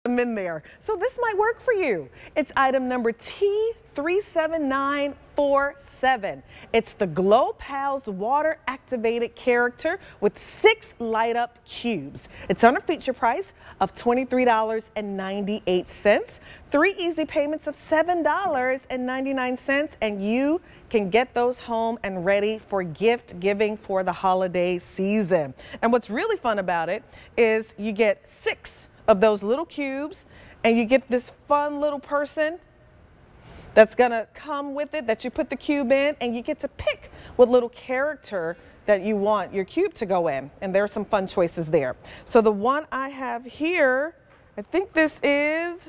them in there. So this might work for you. It's item number T37947. It's the Glo Pals water activated character with 6 light up cubes. It's on a feature price of $23.98. 3 easy payments of $7.99, and you can get those home and ready for gift giving for the holiday season. And what's really fun about it is you get 6 of those little cubes, and you get this fun little person that's gonna come with it that you put the cube in, and you get to pick what little character that you want your cube to go in. And there are some fun choices there. So the one I have here, I think this is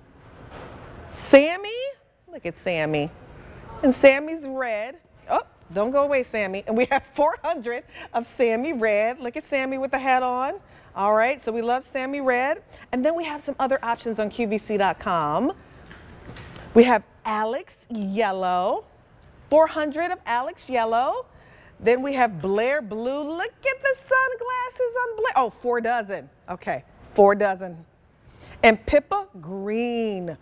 Sammy. Look at Sammy. And Sammy's red. Oh, don't go away, Sammy. And we have 400 of Sammy red. Look at Sammy with the hat on. All right, so we love Sammy red. And then we have some other options on QVC.com. We have Alex yellow, 400 of Alex yellow. Then we have Blair blue. Look at the sunglasses on Blair. Oh, 4 dozen. Okay, 4 dozen. And Pippa green.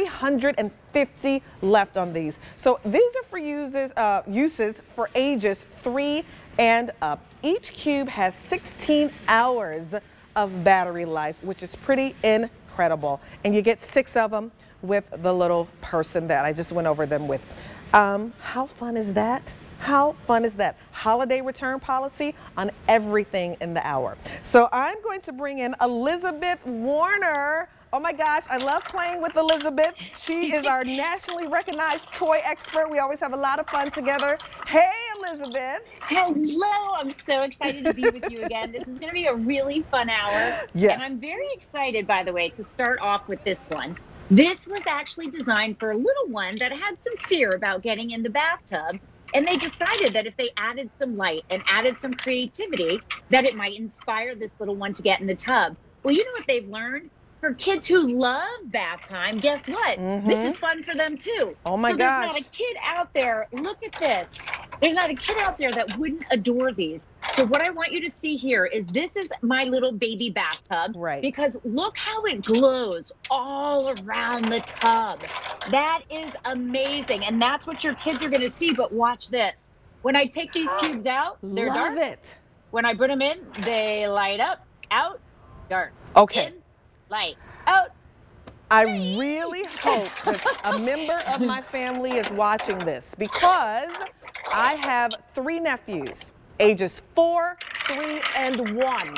350 left on these. So these are for uses for ages 3 and up. Each cube has 16 hours of battery life, which is pretty incredible. And you get 6 of them with the little person that I just went over them with. How fun is that? How fun is that? Holiday return policy on everything in the hour. So I'm going to bring in Elizabeth Warner. Oh my gosh, I love playing with Elizabeth. She is our nationally recognized toy expert. We always have a lot of fun together. Hey, Elizabeth. Hello, I'm so excited to be with you again. This is gonna be a really fun hour. Yes. And I'm very excited, by the way, to start off with this one. This was actually designed for a little one that had some fear about getting in the bathtub. And they decided that if they added some light and added some creativity, that it might inspire this little one to get in the tub. Well, you know what they've learned? For kids who love bath time, guess what? This is fun for them too. Oh my gosh. There's not a kid out there, look at this. There's not a kid out there that wouldn't adore these. So what I want you to see here is this is my little baby bathtub. Right. Because look how it glows all around the tub. That is amazing. And that's what your kids are gonna see, but watch this. When I take these cubes out, they're dark. Love it. When I put them in, they light up, out, dark. Okay. In, light, out. I really hope that a member of my family is watching this, because I have 3 nephews, ages 4, 3, and 1.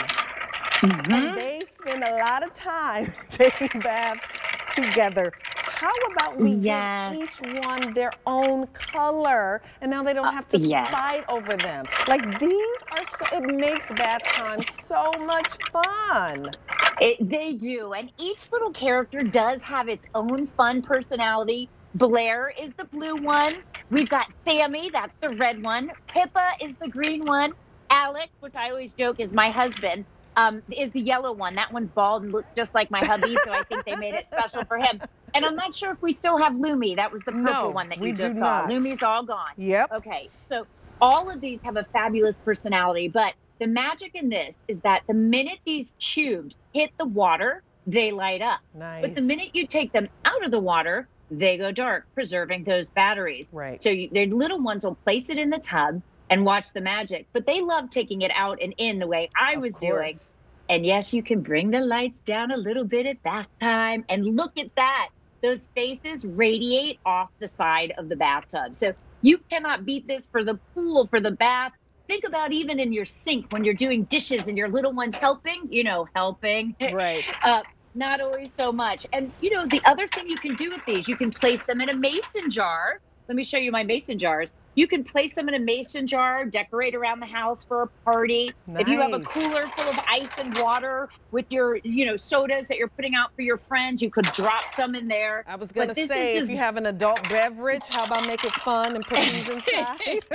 And they spend a lot of time taking baths together. How about we give each one their own color, and now they don't have to fight over them? Like, these are so, it makes bath time so much fun. They do, and each little character does have its own fun personality. Blair is the blue one. We've got Sammy, that's the red one. Pippa is the green one. Alex, which I always joke is my husband, is the yellow one. That one's bald and looks just like my hubby, so I think they made it special for him. And I'm not sure if we still have Lumi. That was the purple one that you just saw. Lumi's all gone. Yep. Okay, so all of these have a fabulous personality, but the magic in this is that the minute these cubes hit the water, they light up. Nice. But the minute you take them out of the water, they go dark, preserving those batteries. Right. So their little ones will place it in the tub and watch the magic, but they love taking it out and in the way I was doing. And yes, you can bring the lights down a little bit at bath time, and look at that. Those faces radiate off the side of the bathtub. So you cannot beat this for the pool, for the bath. Think about even in your sink when you're doing dishes and your little one's helping, you know, helping. Right. Not always so much. And, you know, the other thing you can do with these, you can place them in a mason jar. Let me show you my mason jars. You can place them in a mason jar, decorate around the house for a party. Nice. If you have a cooler full of ice and water with your, you know, sodas that you're putting out for your friends, you could drop some in there. I was going to say, if you have an adult beverage, how about make it fun and put these inside?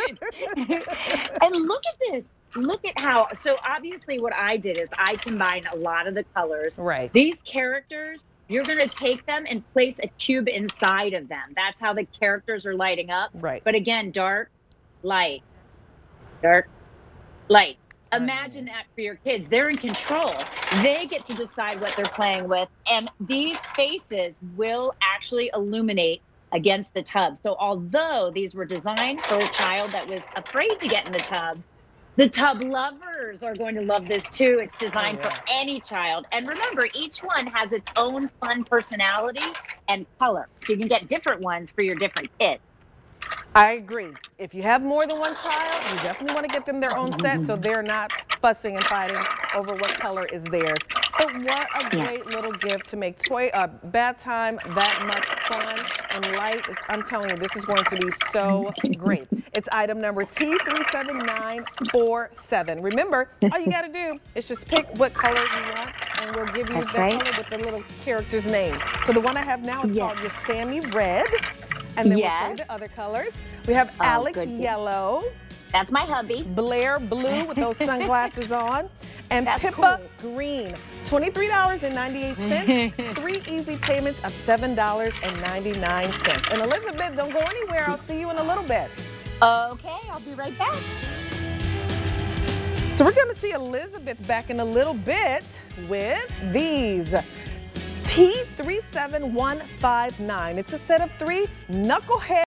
And look at this. Look at how, so obviously what I did is I combined a lot of the colors. Right. These characters, you're going to take them and place a cube inside of them. That's how the characters are lighting up. Right. But again, dark, light, dark, light. Imagine that for your kids. They're in control. They get to decide what they're playing with. And these faces will actually illuminate against the tub. So although these were designed for a child that was afraid to get in the tub lovers are going to love this too. It's designed for any child. And remember, each one has its own fun personality and color. So you can get different ones for your different kids. I agree. If you have more than one child, you definitely want to get them their own set so they're not fussing and fighting over what color is theirs. But what a great little gift to make bath time that much fun and light. I'm telling you, this is going to be so great. It's item number T37947. Remember, all you got to do is just pick what color you want, and we'll give you the color with the little character's name. So the one I have now is called Yosemite Red. And then we'll show you the other colors. We have Alex Yellow. That's my hubby. Blair Blue with those sunglasses on. And Pippa Green. $23.98. 3 easy payments of $7.99. And Elizabeth, don't go anywhere. I'll see you in a little bit. Okay, I'll be right back. So we're going to see Elizabeth back in a little bit with these. T37159. It's a set of 3 knucklehead